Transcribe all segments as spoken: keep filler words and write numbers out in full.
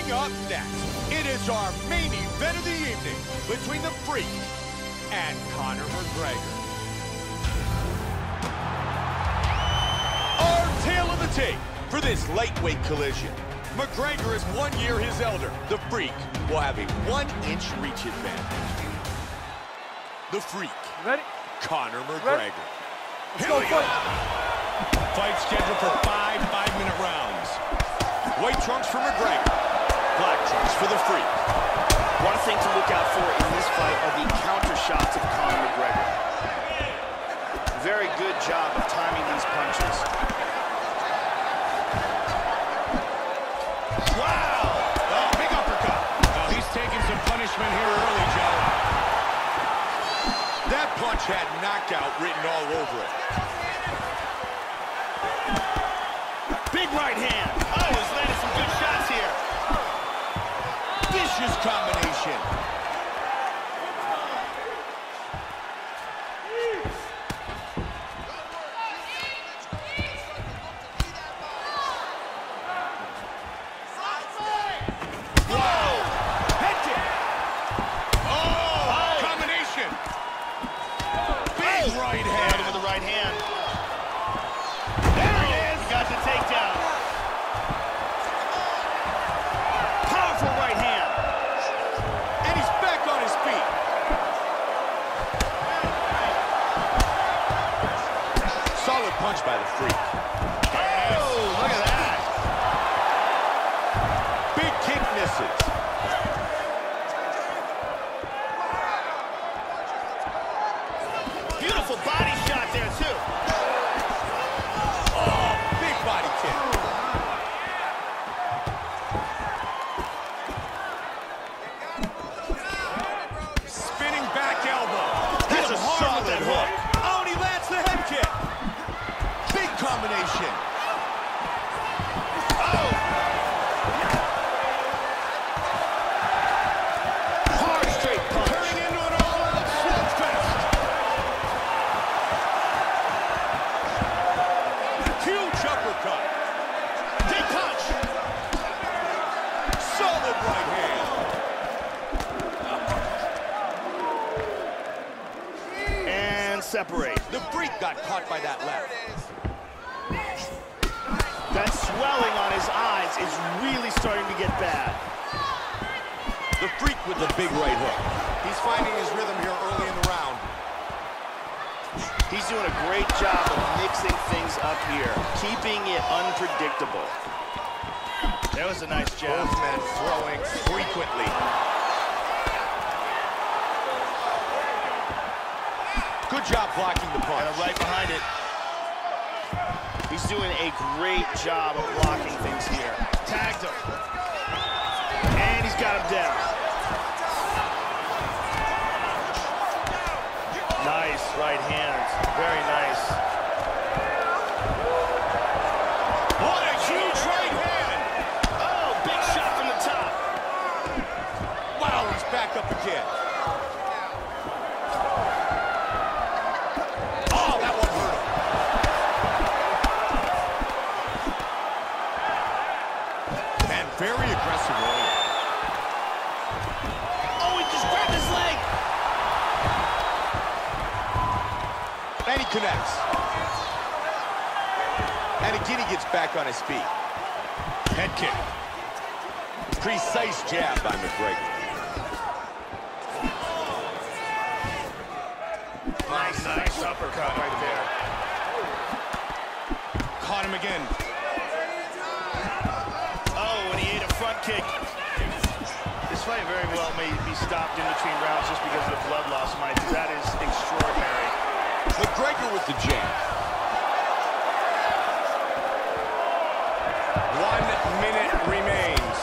Coming up next, it is our main event of the evening between the Freak and Conor McGregor. Our tale of the tape for this lightweight collision. McGregor is one year his elder. The Freak will have a one-inch reach advantage. The Freak, ready? Conor McGregor. Let's Here go, we go. fight. Fight scheduled for five five-minute rounds. White trunks for McGregor. Black trunks for the Freak. One thing to look out for in this fight are the counter shots of Conor McGregor. Very good job of timing these punches. Wow! Oh, big uppercut. Now he's taking some punishment here early, Joe. That punch had knockout written all over it. Big right hand. Oh, he's landing some good shots here. Vicious combination. Whoa! Head kick. Oh, combination. Big right hand. With the right hand. There it is. Got the takedown. Powerful right hand. And he's back on his feet. Solid punch by the Freak. Oh, look at that. Big kick misses. Beautiful body shot there, too. Oh, big body kick. Spinning back elbow. That's Hit him a hard with solid that hook. Oh, and he lands the head kick. Big combination. Oh. Hard straight punch. Turning into an all-out slugfest. Huge uppercut. Big punch. Solid right hand. And separate. The Freak got caught by that left. That swelling on his eyes is really starting to get bad. The Freak with the big right hook. He's finding his rhythm here early in the round. He's doing a great job of mixing things up here, keeping it unpredictable. That was a nice jab. Both men throwing frequently. Good job blocking the punch. And right behind it. He's doing a great job of blocking things here. Tagged him. And he's got him down. Nice right hands. Very nice. What a huge right hand! Oh, big shot from the top. Wow, he's back up again. Oh, that one hurt him. Man, very aggressive early. Oh, he just grabbed his leg. And he connects. And again, he gets back on his feet. Head kick. Precise jab by McGregor. Nice, nice uppercut right there. Caught him again. Oh, and he ate a front kick. This fight very well may be stopped in between rounds just because of the blood loss, Mike. That is extraordinary. McGregor with the jab. One minute remains.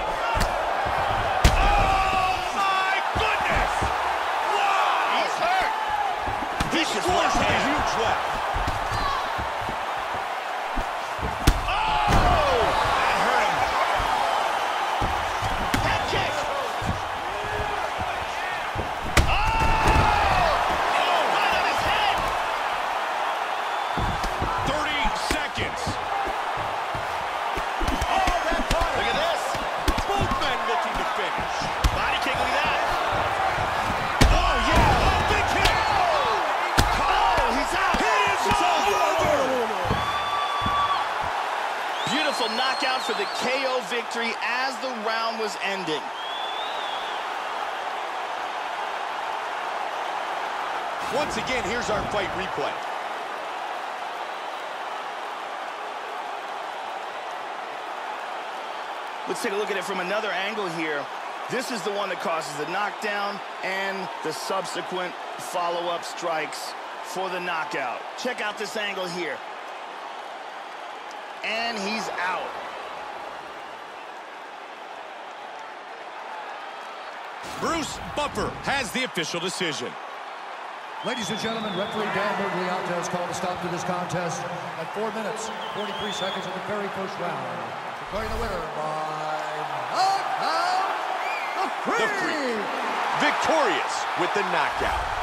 Oh, my goodness! Wow! He's hurt. Vicious left With a hand. huge left. Oh! That hurt him. Head kick. Oh! Oh, right on his head. thirty seconds. Oh, that punch. Look at this. victory as the round was ending. Once again, here's our fight replay. Let's take a look at it from another angle here. This is the one that causes the knockdown and the subsequent follow-up strikes for the knockout. Check out this angle here. And he's out. Bruce Buffer has the official decision. Ladies and gentlemen, referee Dan Murgliata has called a stop to this contest at four minutes, forty-three seconds of the very first round. Declaring the winner by knockout, the Freak. The Freak, victorious with the knockout.